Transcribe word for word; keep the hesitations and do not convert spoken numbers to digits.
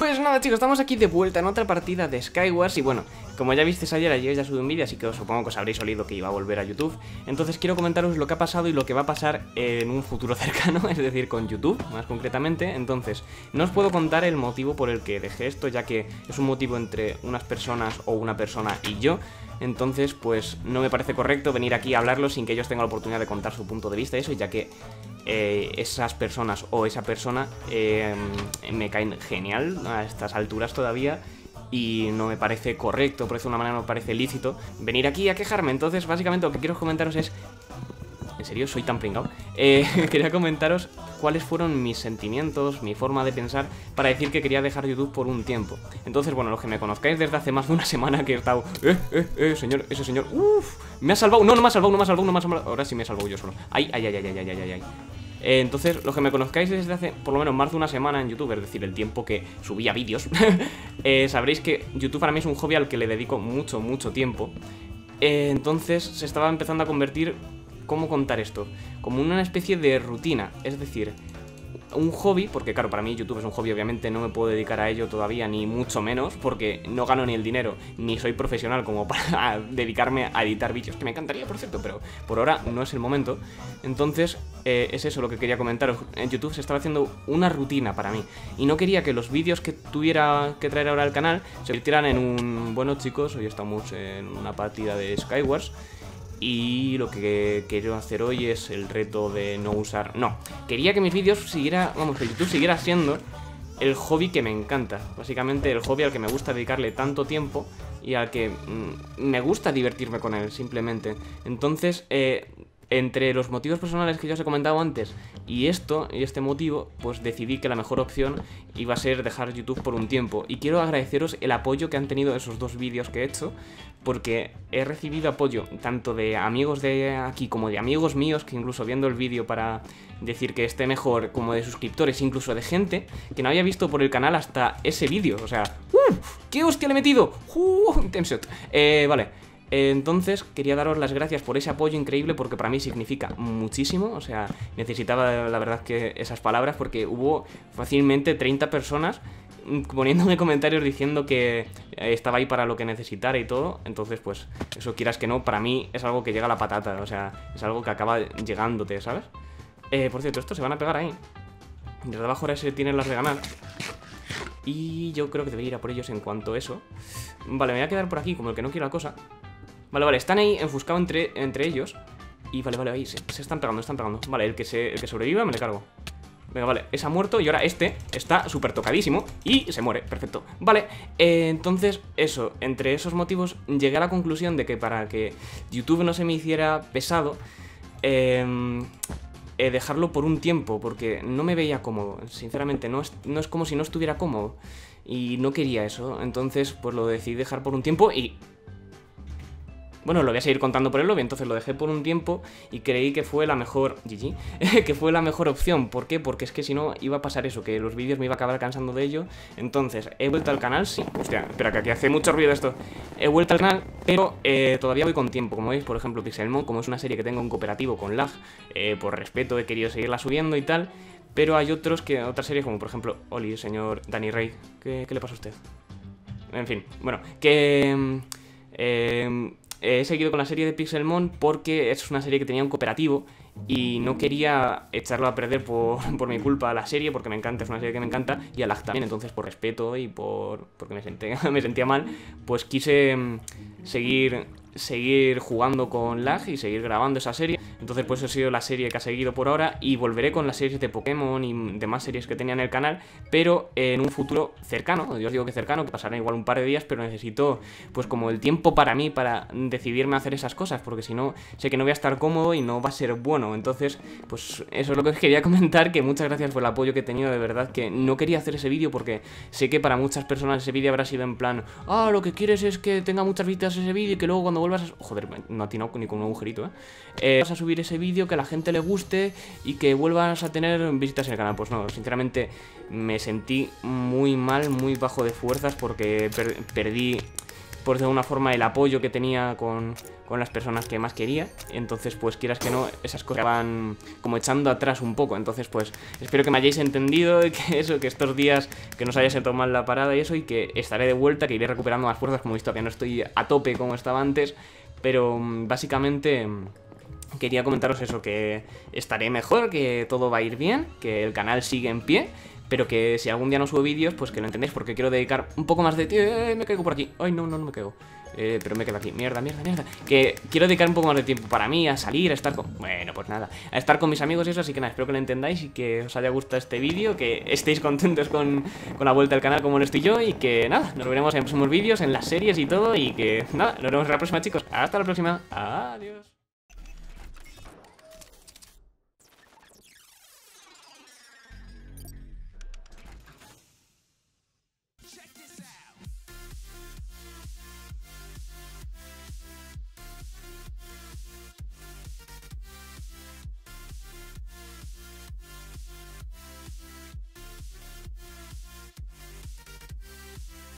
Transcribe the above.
Pues nada chicos, estamos aquí de vuelta en otra partida de Skywars. Y bueno, como ya visteis ayer, ayer ya subí un vídeo, así que os supongo que os habréis olido que iba a volver a YouTube. Entonces quiero comentaros lo que ha pasado y lo que va a pasar en un futuro cercano, es decir, con YouTube, más concretamente. Entonces, no os puedo contar el motivo por el que dejé esto, ya que es un motivo entre unas personas o una persona y yo. Entonces, pues no me parece correcto venir aquí a hablarlo sin que ellos tengan la oportunidad de contar su punto de vista y eso, ya que eh, esas personas o esa persona eh, me caen genial a estas alturas todavía. Y no me parece correcto, por eso de una manera no me parece lícito venir aquí a quejarme. Entonces, básicamente lo que quiero comentaros es... ¿En serio? ¿Soy tan pringado? Eh, quería comentaros cuáles fueron mis sentimientos, mi forma de pensar para decir que quería dejar YouTube por un tiempo. Entonces, bueno, los que me conozcáis desde hace más de una semana que he estado... Eh, eh, eh, señor, ese señor... Uff, me ha salvado... No, no me ha salvado, no me ha salvado, no me ha salvado... Ahora sí me he salvado yo solo. Ay, ay, ay, ay, ay, ay, ay, ay. Eh, entonces, los que me conozcáis desde hace por lo menos más de una semana en YouTube, es decir, el tiempo que subía vídeos, eh, sabréis que YouTube para mí es un hobby al que le dedico mucho, mucho tiempo. Eh, entonces, se estaba empezando a convertir... ¿Cómo contar esto? Como una especie de rutina, es decir, un hobby, porque claro, para mí YouTube es un hobby, obviamente no me puedo dedicar a ello todavía, ni mucho menos, porque no gano ni el dinero, ni soy profesional como para dedicarme a editar vídeos, que me encantaría, por cierto, pero por ahora no es el momento. Entonces, eh, es eso lo que quería comentaros. En YouTube se estaba haciendo una rutina para mí, y no quería que los vídeos que tuviera que traer ahora al canal se convirtieran en un... Bueno, chicos, hoy estamos en una partida de Skywars, y lo que quiero hacer hoy es el reto de no usar... No, quería que mis vídeos siguiera... Vamos, que YouTube siguiera siendo el hobby que me encanta. Básicamente el hobby al que me gusta dedicarle tanto tiempo y al que mmm, me gusta divertirme con él, simplemente. Entonces, eh, entre los motivos personales que ya os he comentado antes y esto, y este motivo, pues decidí que la mejor opción iba a ser dejar YouTube por un tiempo. Y quiero agradeceros el apoyo que han tenido esos dos vídeos que he hecho, porque he recibido apoyo tanto de amigos de aquí como de amigos míos, que incluso viendo el vídeo para decir que esté mejor, como de suscriptores, incluso de gente que no había visto por el canal hasta ese vídeo. O sea, ¡uh! ¡Qué hostia le he metido! ¡Uh! Tenshot. Eh, vale. Entonces quería daros las gracias por ese apoyo increíble, porque para mí significa muchísimo. O sea, necesitaba la verdad que esas palabras, porque hubo fácilmente treinta personas poniéndome comentarios diciendo que estaba ahí para lo que necesitara y todo. Entonces pues eso, quieras que no, para mí es algo que llega a la patata. O sea, es algo que acaba llegándote, ¿sabes? Eh, por cierto, estos se van a pegar ahí. Desde abajo ahora se tienen las de ganar, y yo creo que debería ir a por ellos en cuanto a eso. Vale, me voy a quedar por aquí como el que no quiere la cosa. Vale, vale, están ahí enfuscados entre, entre ellos. Y vale, vale, ahí se, se están pegando, están pegando. Vale, el que, se, el que sobreviva me le cargo. Venga, vale, ese ha muerto y ahora este está súper tocadísimo y se muere, perfecto. Vale, eh, entonces eso, entre esos motivos llegué a la conclusión de que para que YouTube no se me hiciera pesado, eh, eh, dejarlo por un tiempo, porque no me veía cómodo, sinceramente, no es, no es como si no estuviera cómodo. Y no quería eso, entonces pues lo decidí dejar por un tiempo y... Bueno, lo voy a seguir contando por el lobby, entonces lo dejé por un tiempo y creí que fue la mejor... G G, que fue la mejor opción. ¿Por qué? Porque es que si no iba a pasar eso, que los vídeos me iba a acabar cansando de ello. Entonces, he vuelto al canal, sí. Hostia, espera, que aquí hace mucho ruido esto. He vuelto al canal, pero eh, todavía voy con tiempo. Como veis, por ejemplo, Pixelmon, como es una serie que tengo en cooperativo con lag, eh, por respeto he querido seguirla subiendo y tal. Pero hay otros que, otras series como por ejemplo, Oli, señor Danny Rey. ¿Qué, qué le pasa a usted? En fin, bueno, que... Eh... He seguido con la serie de Pixelmon porque es una serie que tenía un cooperativo y no quería echarlo a perder por, por mi culpa a la serie, porque me encanta, es una serie que me encanta, y a lag también. Entonces, por respeto y por porque me, senté, me sentía mal, pues quise seguir, seguir jugando con lag y seguir grabando esa serie. Entonces pues ha sido la serie que ha seguido por ahora, y volveré con las series de Pokémon y demás series que tenía en el canal, pero en un futuro cercano. Yo os digo que cercano, que pasará igual un par de días, pero necesito pues como el tiempo para mí, para decidirme a hacer esas cosas, porque si no, sé que no voy a estar cómodo y no va a ser bueno. Entonces pues eso es lo que os quería comentar, que muchas gracias por el apoyo que he tenido, de verdad, que no quería hacer ese vídeo porque sé que para muchas personas ese vídeo habrá sido en plan, ah, lo que quieres es que tenga muchas visitas ese vídeo y que luego cuando vuelvas a... Joder, no atino ni con un agujerito, ¿eh? eh vas a subir ese vídeo, que a la gente le guste y que vuelvas a tener visitas en el canal. Pues no, sinceramente me sentí muy mal, muy bajo de fuerzas, porque per perdí pues de alguna forma el apoyo que tenía con, con las personas que más quería. Entonces pues quieras que no, esas cosas van como echando atrás un poco. Entonces pues espero que me hayáis entendido y que eso, que estos días que no os haya sentado mal la parada y eso, y que estaré de vuelta, que iré recuperando más fuerzas. Como he visto que no estoy a tope como estaba antes, pero básicamente quería comentaros eso, que estaré mejor, que todo va a ir bien, que el canal sigue en pie, pero que si algún día no subo vídeos, pues que lo entendéis, porque quiero dedicar un poco más de tiempo. Eh, me caigo por aquí. Ay, no, no, no me caigo. Eh, pero me quedo aquí. Mierda, mierda, mierda. Que quiero dedicar un poco más de tiempo para mí, a salir, a estar con... Bueno, pues nada, a estar con mis amigos y eso, así que nada, espero que lo entendáis y que os haya gustado este vídeo, que estéis contentos con, con la vuelta al canal como lo estoy yo, y que nada, nos veremos en próximos vídeos, en las series y todo, y que nada, nos vemos en la próxima, chicos. Hasta la próxima. Adiós.